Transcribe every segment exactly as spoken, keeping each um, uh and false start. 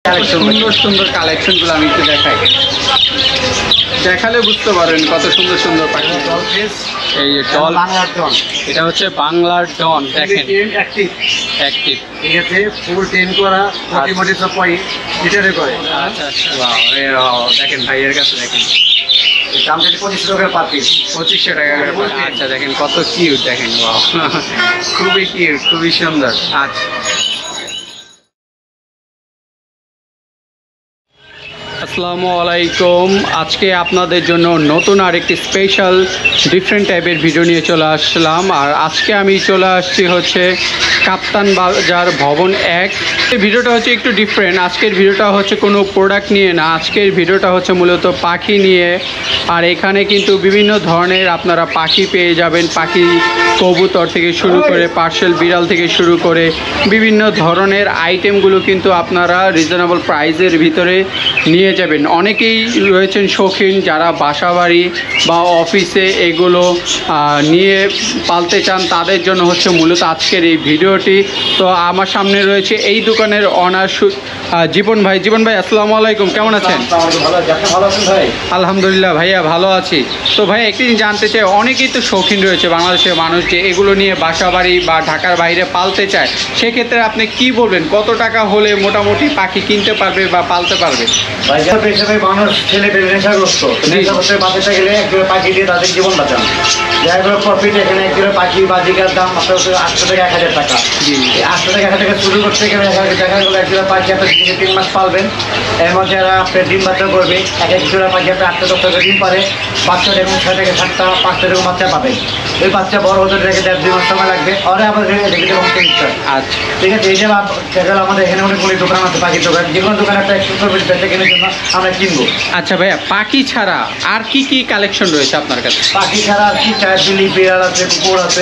সুন্দর সুন্দর কালেকশনগুলো আমি একটু দেখাই, দেখালে বুঝতে পারবেন কত সুন্দর সুন্দর পাখি। এই ডল, এটা হচ্ছে বাংলার ডন, দেখেন অ্যাক্টিভ অ্যাক্টিভ ঠিক আছে, ফুল টেন করা, মোটামুটি সব পয়েন্ট লিটারে করে। আচ্ছা আচ্ছা, দেখেন ভাইয়ের কাছে দেখেন দাম থেকে পঁচিশশো টাকা পার পিস, পঁচিশশো টাকা করে। আচ্ছা দেখেন কত কিউট, দেখেন খুবই কিউট, খুবই সুন্দর। আচ্ছা আসসালামু আলাইকুম, আজকে আপনাদের জন্য নতুন আরেকটি স্পেশাল ডিফারেন্ট টাইপের ভিডিও নিয়ে চলে আসলাম। আর আজকে আমি চলে আসছি হচ্ছে কাপ্তান বাজার ভবন এক। এই ভিডিওটা হচ্ছে একটু ডিফারেন্ট। আজকের ভিডিওটা হচ্ছে কোনো প্রোডাক্ট নিয়ে না, আজকের ভিডিওটা হচ্ছে মূলত পাখি নিয়ে। আর এখানে কিন্তু বিভিন্ন ধরনের আপনারা পাখি পেয়ে যাবেন, পাখি কবুতর থেকে শুরু করে পার্সেল বিড়াল থেকে শুরু করে বিভিন্ন ধরনের আইটেমগুলো কিন্তু আপনারা রিজনেবল প্রাইসের ভিতরে নিয়ে যাবেন। অনেকেই রয়েছেন শৌখিন যারা বাসাবাড়ি বা অফিসে এগুলো নিয়ে পালতে চান, তাদের জন্য হচ্ছে মূলত আজকের এই ভিডিওটি। তো আমার সামনে রয়েছে এই দোকানের অনার জীবন ভাই। জীবন ভাই আসসালামু আলাইকুম, কেমন আছেন? আলহামদুলিল্লাহ ভাইয়া ভালো আছি। তো ভাই একটি জানতে চাই, অনেকেই তো শৌখিন রয়েছে বাংলাদেশের মানুষ যে এগুলো নিয়ে বাসাবাড়ি বা ঢাকার বাইরে পালতে চায়, সেক্ষেত্রে আপনি কি বলবেন কত টাকা হলে মোটামুটি পাখি কিনতে পারবে বা পালতে পারবে? মানুষ ছেলে পেলে নেশাগ্রস্ত, নেশাগ্রস্ত বাঁচাতে গেলে একজোড়া পাখি দিয়ে তাদের জীবন বাঁচান। যাইগুলো প্রফিট এখানে একজোড়া পাখি বাজিকার দাম আপনার আটশো থেকে এক হাজার টাকা। আটশো থেকে এক হাজার টাকা শুরু করতে গেলে দেখা গেলো একজোড়া পাখি আপনি তিন তিন মাস পালবেন, এর মধ্যে যারা আপনার ডিম বাচ্চা করবে, এক এক জোড়া পাখি আপনি আটটা দশ টাকা ডিম পারে, বাচ্চা দেখুন ছয় থেকে সাতটা পাঁচটা এরকম বাচ্চা পাবেন। ওই বাচ্চা বড় হতে দেখে দেড় দুই মাস সময় লাগবে। ওরা আমাদের দেখে আচ্ছা ঠিক আছে। এই যে দেখা গেলো আমাদের এখানে অনেকগুলি দোকান আছে, পাখির দোকান, যে কোনো দোকানে একটা একশো করবে বেচা কেনার জন্য আমরা কিনবো। আচ্ছা ভাইয়া, পাখি ছাড়া আর কি কি কালেকশন রয়েছে আপনার কাছে? পাখি ছাড়া আর কি চায়, বিলি বিড়াল আছে, কুকুর আছে,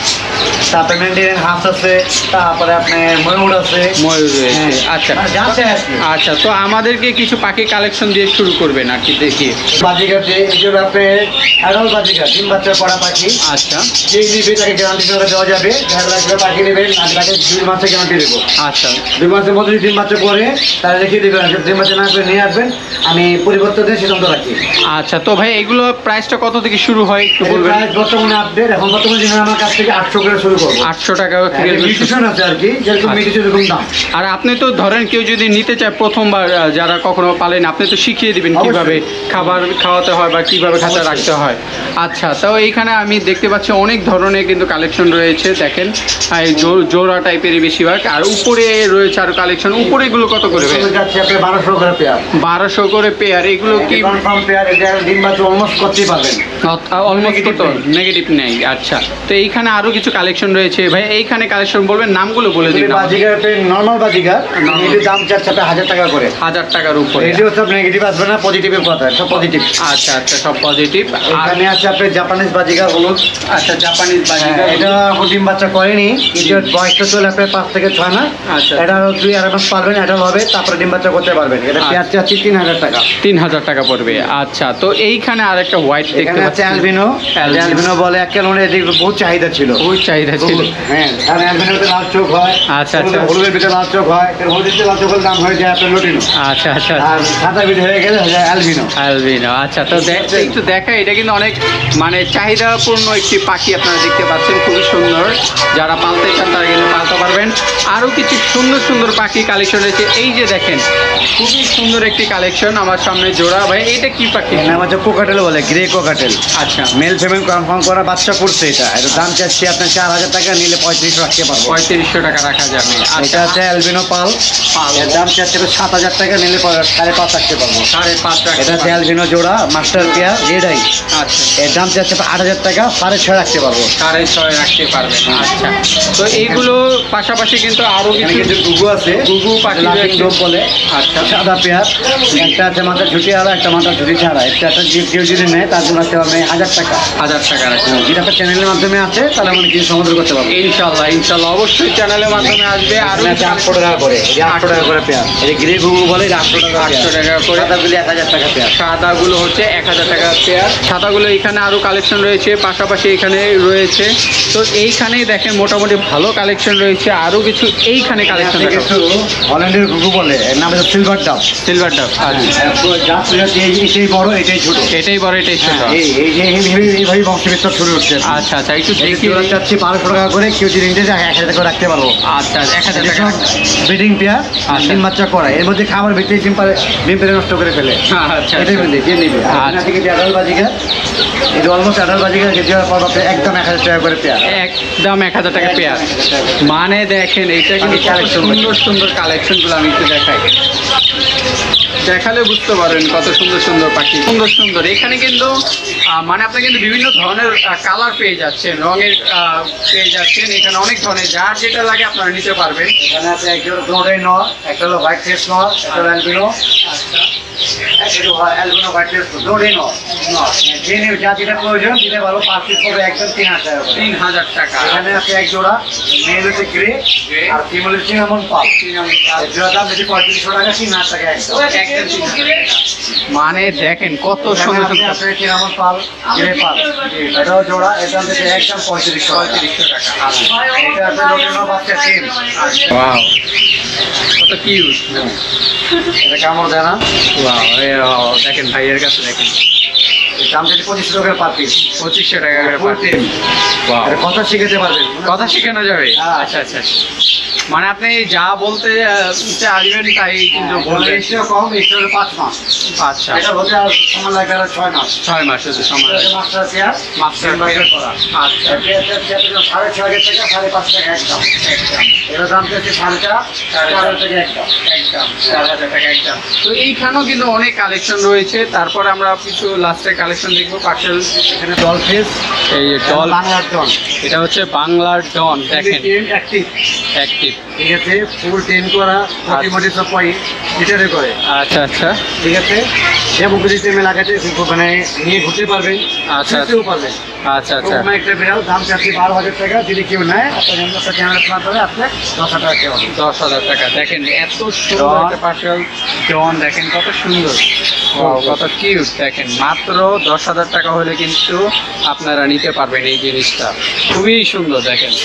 তারপরে মেন্ডিয়ান হাঁস আছে, তারপরে আপনার ময়ূর আছে। ময়ূর রয়েছে, আচ্ছা আচ্ছা। তো আমাদেরকে কিছু পাখি কালেকশন দিয়ে শুরু করবেন আর কি, দেখি। বাজিকার যে এগুলো আপনি অ্যাডাল্ট বাজিকার ডিম বাচ্চা করা পাখি। আচ্ছা, যে নিবে তাকে গ্যারান্টি করে দেওয়া যাবে। যারা পাখি নেবেন তাকে দুই মাসের গ্যারান্টি দেবো। আচ্ছা, দুই মাসের মধ্যে ডিম বাচ্চা করে তারা রেখে দেবেন, ডিম বাচ্চা না করে নিয়ে আসবেন, আমি পরিবর্তন দিয়ে সিদ্ধান্ত রাখি। আচ্ছা, তো ভাই এগুলো প্রাইসটা কত থেকে শুরু হয় একটু বলবেন? বর্তমানে আপডেট এখন বর্তমানে দিনে আমার কাছ থেকে আটশো করে শুরু করবো। আটশো টাকা মিউটেশন আছে আর কি, যেরকম মিউটেশন এরকম দাম। আর আপনি তো ধরেন কেউ যদি নিতে চায় প্রথমবার, যারা কখনো পালেন, আপনি তো শিখিয়ে দিবেন কিভাবে খাবার খাওয়াতে হয় বা কিভাবে খাঁচা রাখতে হয়। আচ্ছা, তো এইখানে আমি দেখতে পাচ্ছি অনেক ধরনের কিন্তু কালেকশন রয়েছে, দেখেন এই জোড়া টাইপেরই বেশিরভাগ। আর উপরে রয়েছে আর কালেকশন, উপরে এগুলো কত করে? বারোশো করে পেয়ার। বারোশো করে পেয়ার। এগুলো কি পেয়ার? ডিম বাচ্চা অলমোস্ট করতেই পারবেন, অলমোস্ট তো নেগেটিভ নেই। আচ্ছা, তো এইখানে আরো কিছু কালেকশন রয়েছে ভাই, এইখানে কালেকশন বলবেন, নামগুলো বলে দিন। বাজিকার নর্মাল বাজিকার দাম চাচ্ছে হাজার টাকা করে, হাজার টাকার উপরে। এটি হচ্ছে আপনি নেগেটিভ আসবে না, পজিটিভের কথা, সব পজিটিভ। আচ্ছা আচ্ছা, সব পজিটিভ। এখানে আছে আপনার জাপানিজ বাজিকার হলুদ। আচ্ছা, জাপানিজ বাজিকার, এটা ডিম বাচ্চা করেনি, এটার বয়সটা চলে আপনার পাঁচ থেকে ছয় মাস। আচ্ছা, এটা দুই আড়াই মাস পারবেন, এটা হবে, তারপরে ডিম বাচ্চা করতে পারবেন। এটা পেয়ার চাচ্ছি তিন হাজার টাকা। তিন হাজার টাকা পড়বে। আচ্ছা, তো এইখানে আরেকটা হোয়াইট দেখতে পাচ্ছি, অ্যালবিনো। অ্যালবিনো বলে এক কারণে এদিকে বহুত চাহিদা ছিল, বহুত চাহিদা ছিল। হ্যাঁ, কারণ অ্যালবিনোতে লাল চোখ হয়। আচ্ছা আচ্ছা, হলুদের ভিতরে লাল চোখ হয়, হলুদের লাল চোখের দাম হয়ে যায় আপনার লটিনো। আচ্ছা আচ্ছা, আর সাদা ভিতরে হয়ে গেলে অ্যালবিনো। অ্যালবিনো, আচ্ছা। তো একটু দেখা, এটা কিন্তু অনেক মানে চাহিদাপূর্ণ একটি পাখি আপনারা দেখতে পাচ্ছেন, খুবই সুন্দর। যারা পালতে চান তারা কিন্তু পালতে পারবেন। আরও কিছু সুন্দর সুন্দর পাখি কালেকশন রয়েছে, এই যে দেখেন খুবই সুন্দর একটি কালেকশন আমার সামনে জোড়া। ভাই এটা কি পাখি? নাম হচ্ছে কোকাটেল বলে, গ্রে কোকাটেল। আচ্ছা, মেল ফিমেল কনফার্ম করা বাচ্চা করছে। এটা এটা দাম চাচ্ছি আপনার চার হাজার টাকা, নিলে পঁয়ত্রিশশো রাখতে পারবো। পঁয়ত্রিশশো টাকা রাখা যাবে। এটা হচ্ছে অ্যালবিনো পাল, এর দাম চাচ্ছে সাত হাজার টাকা, নিলে সাড়ে পাঁচ রাখতে পারবো। সাড়ে পাঁচ টাকা। এটা হচ্ছে অ্যালবিনো জোড়া মাস্টার পেয়ার রেড আই। আচ্ছা, এর দাম চাচ্ছে আট হাজার টাকা, সাড়ে ছয় রাখতে পারবো। সাড়ে ছয় রাখতে পারবেন। আচ্ছা, তো এইগুলো পাশাপাশি কিন্তু আরও কিছু গুগু আছে, গুগু পাখি বলে। আচ্ছা, সাদা পেয়ার, একটা আছে মাথা ঝুটি আলা, একটা মাথা ঝুটি ছাড়া। একটা একটা কেউ যদি নেয় তার জন্য রাখতে পারবে হাজার টাকা। হাজার টাকা রাখতে, যেটা আপনার চ্যানেলের মাধ্যমে আছে তাহলে মানে দিন সমুদ্র করতে পারবো ইনশাল্লাহ ইনশাল্লাহ অবশ্যই চ্যানেলের মাধ্যমে আসবে। আর আটশো টাকা করে, এই আটশো টাকা করে পেয়ার, এই গ্রে ঘুঘু বলে আটশো টাকা আটশো টাকা করে। সাদাগুলি এক হাজার টাকা পেয়ার। সাদাগুলো হচ্ছে এক হাজার টাকা পেয়ার। সাদাগুলো এখানে আরও কালেকশন রয়েছে, পাশাপাশি এখানে রয়েছে। তো এইখানেই দেখেন মোটামুটি ভালো কালেকশন রয়েছে। আরও কিছু এইখানে কালেকশন কিছু হল্যান্ডের ঘুঘু বলে, এর নাম হচ্ছে সিলভার ডাব। সিলভার ডাব, এটাই বড় এটাই ছোট, এটাই বড় এটাই ছোট। এই এই যে এইভাবে- এইভাবে বংশবিস্তার শুরু হচ্ছে। আচ্ছা আচ্ছা, একটু দেখি দেখি। ওরা চাচ্ছি বারোশো টাকা করে, কেউ যদি নিতে চায় এক হাজার টাকা করে রাখতে পারবো। আচ্ছা, এক হাজার টাকা। ব্রিডিং পেয়ার, ডিম বাচ্চা করা, এর মধ্যে খাবার ভিতরে ডিম পারে, ডিম পেরে নষ্ট করে ফেলে। আচ্ছা এটাই বলি যে নিবে। আর থেকে যে আঠারো বাজিকা, এটা অলমোস্ট আঠারো বাজিকা কেজি হওয়ার পর আপনি একদম এক হাজার টাকা করে পেয়ার। একদম এক হাজার টাকা পেয়ার। মানে দেখেন এইটা কিন্তু কত সুন্দর সুন্দর কালেকশনগুলো আমি একটু দেখাই, দেখালে বুঝতে পারবেন কত সুন্দর সুন্দর পাখি, সুন্দর সুন্দর। এখানে কিন্তু আহ, মানে আপনি কিন্তু বিভিন্ন ধরনের কালার পেয়ে যাচ্ছেন, রঙের আহ, পেয়ে যাচ্ছেন। এখানে অনেক ধরনের, যার যেটা লাগে আপনারা নিতে পারবেন। এখানে আছে একজন দৌড়াই নর, একটা হলো হোয়াইট ফেস নর, একটা হলো অ্যালবিনো, অ্যালবিনো হোয়াইট ফেস দৌড়াই নর। যে নিয়ে যা যেটা প্রয়োজন দিতে পারবো, পাঁচ পিস করবে একদম তিন হাজার টাকা করে। তিন হাজার টাকা। এখানে আছে এক জোড়া, মেল হচ্ছে গ্রে আর ফিমেল হচ্ছে চিনামন পাল। এক জোড়া দাম বেশি পঁয়ত্রিশশো টাকা, তিন হাজার টাকা একদম। একদম তিন হাজার টাকা। মানে দেখেন কত সুন্দর সুন্দর। আছে চিনামন পাল, গ্রে পাল, এটাও জোড়া, এটা হচ্ছে একদম পঁয়ত্রিশশো পঁয়ত্রিশশো টাকা। এটা আছে লোকের বাচ্চা টিম। ওয়াও, কত কিউট। এটা কেমন দেয় না? ওয়াও, দেখেন ভাইয়ের কাছে দেখেন দাম হচ্ছে পঁচিশশো টাকা পার পিস। পঁচিশশো টাকা করে ফুল পাচ্ছেন। টিম। ওয়াও, এটা কথা শিখাতে পারবেন। কথা শেখানো যাবে। হ্যাঁ। আচ্ছা আচ্ছা, মানে আপনি যা বলতে আহ, আসবেন তাই কিন্তু বলে বলবেন। এসেও কম, এসে হলো পাঁচ মাস। আচ্ছা, এটা হতে আর সময় লাগবে আরো ছয় মাস। ছয় মাস হচ্ছে সময় লাগে। মাস্টার চেয়ার, মাস্টার মাস্টার করা। আচ্ছা, সাড়ে ছয় হাজার টাকা, সাড়ে পাঁচ টাকা একদম। এটার দাম হচ্ছে সাড়ে চার, চার হাজার টাকা একদম। একদম চার হাজার টাকা একদম। তো এইখানেও কিন্তু অনেক কালেকশন রয়েছে। তারপরে আমরা কিছু লাস্টের কালেকশন দেখবো। পার্সেল এখানে ডল ফিস, এই যে ডল, বাংলার ডন। এটা হচ্ছে বাংলার ডন। দেখেন অ্যাক্টিভ, অ্যাক্টিভ। ঠিক আছে, ফুল টেন করা, মোটামুটি সব পাই লিটারে করে। আচ্ছা আচ্ছা ঠিক আছে, যেমন যদি টেমে লাগাতে মানে নিয়ে ঘুরতে পারবেন, আচ্ছা খেতেও পারবেন। আচ্ছা আচ্ছা। ওরকম একটা বিড়াল, দাম চাচ্ছি বারো হাজার টাকা। যদি কেউ নেয় আপনার অন্য একটা ক্যামেরা স্মার্ট করে আপনি দশ হাজার টাকা কেউ দশ হাজার টাকা। দেখেন এত সুন্দর ডন। একটা পার্সেল ডন, দেখেন কত সুন্দর। Wow, কত কিউট। দেখেন মাত্র দশ হাজার টাকা হলে কিন্তু আপনারা নিতে পারবেন এই জিনিসটা, খুবই সুন্দর। দেখেন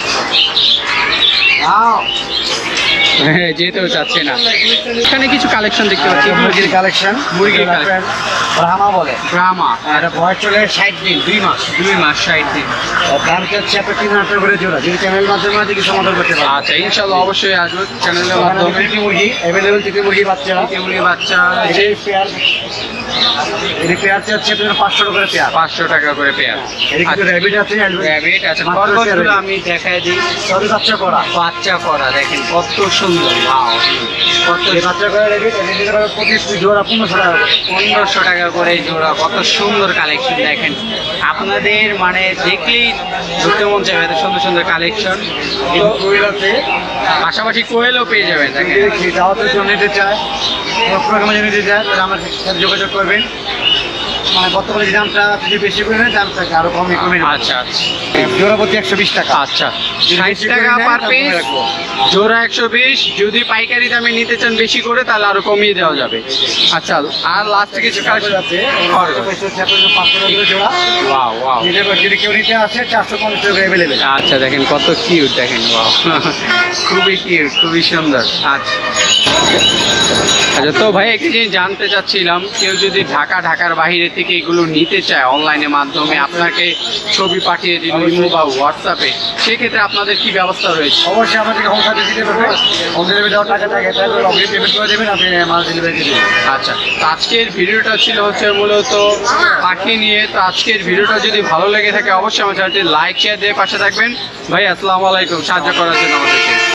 হ্যাঁ, যেতেও চাচ্ছে না। এখানে কিছু কালেকশন দেখতে পাচ্ছি, মুরগির কালেকশন, মুরগির collection। ব্রাহ্মা বলে। ব্রাহ্মা, এটা বয়স চলে ষাট দিন, দুই মাস। দুই মাস ষাট দিন। আর দাম চাচ্ছি আপনার তিন হাজার টাকা করে জোড়া। যদি চ্যানেল মাধ্যমে আছে কিছু সমাধান করতে পারেন। আচ্ছা, ইনশাল্লাহ অবশ্যই আসবো চ্যানেলের ওখানে মাধ্যমে। তিনটি মুরগি অ্যাভেলেবেল, তিনটি মুরগি বাচ্চা। মুরগি বাচ্চা এই পেয়ার, এই পেয়ার চাচ্ছি আপনার পাঁচশো টাকা করে পেয়ার। পাঁচশো টাকা করে পেয়ার। এর কিছু র্যাবিট আছে, র্যাবিট আছে। মাত্র খরগোশগুলো rabbit। আমি দেখাই দিই। সবই বাচ্চা করা। বাচ্চা করা, দেখেন কত সুন্দর। ওয়াও, কত এই বাচ্চা করা র্যাবিট, এদের দিতে পারবে পঁচিশ পিস জোড়া পনেরোশো টাকা করে। পনেরোশো টাকা করে জোড়া। কত সুন্দর কালেকশন দেখেন, আপনাদের মানে দেখলেই ধরতে মন চাইবে এত সুন্দর সুন্দর কালেকশন। এই কোয়েল আছে, পাশাপাশি কোয়েলও পেয়ে যাবেন। দেখেন যদি দাওয়াতের জন্য নিতে চায়, কোনো প্রোগ্রামে যদি নিতে চায় তাহলে আমার সাথে যোগাযোগ করবেন। মানে বর্তমানে যে দামটা যদি বেশি করে নেয়, দামটা আরো কমে কমে নেবে। আচ্ছা আচ্ছা জোড়া প্রতি একশো বিশ টাকা। আচ্ছা, ষাট টাকা পার পিস, জোড়া একশো বিশ। যদি পাইকারি দামে নিতে চান বেশি করে তাহলে আরো কমিয়ে দেওয়া যাবে। আচ্ছা, আর লাস্টে কিছু কালেকশন আছে, খরগোশ। পাঁচশো টাকা করে জোড়া। Wow wow. নিতে পারে, যদি কেউ নিতে আসে চারশো পঞ্চাশ টাকা অ্যাভেলেবেল। আচ্ছা, দেখেন কত কিউট। দেখেন ওয়াও, খুবই কিউট, খুবই সুন্দর। আচ্ছা আচ্ছা, তো ভাই একটি জিনিস জানতে চাচ্ছিলাম, কেউ যদি ঢাকা ঢাকার বাইরে থেকে এগুলো নিতে চায় অনলাইনের মাধ্যমে, আপনাকে ছবি পাঠিয়ে দিল ইমো বা হোয়াটসঅ্যাপে, সেক্ষেত্রে আপনাদের কি ব্যবস্থা রয়েছে? অবশ্যই আমাদেরকে হোম সার্ভিস দিতে পারবে। হোম ডেলিভারি দেওয়ার টাকা থাকে, তাহলে অগ্রিম পেমেন্ট করে দেবেন, আপনি মাল ডেলিভারি দিয়ে দেবেন। আচ্ছা, তো আজকের ভিডিওটা ছিল হচ্ছে মূলত পাখি নিয়ে। তো আজকের ভিডিওটা যদি ভালো লেগে থাকে অবশ্যই আমার চ্যানেলটি লাইক শেয়ার দিয়ে পাশে থাকবেন। ভাই আসসালামু আলাইকুম, সাহায্য করার জন্য আমাদেরকে।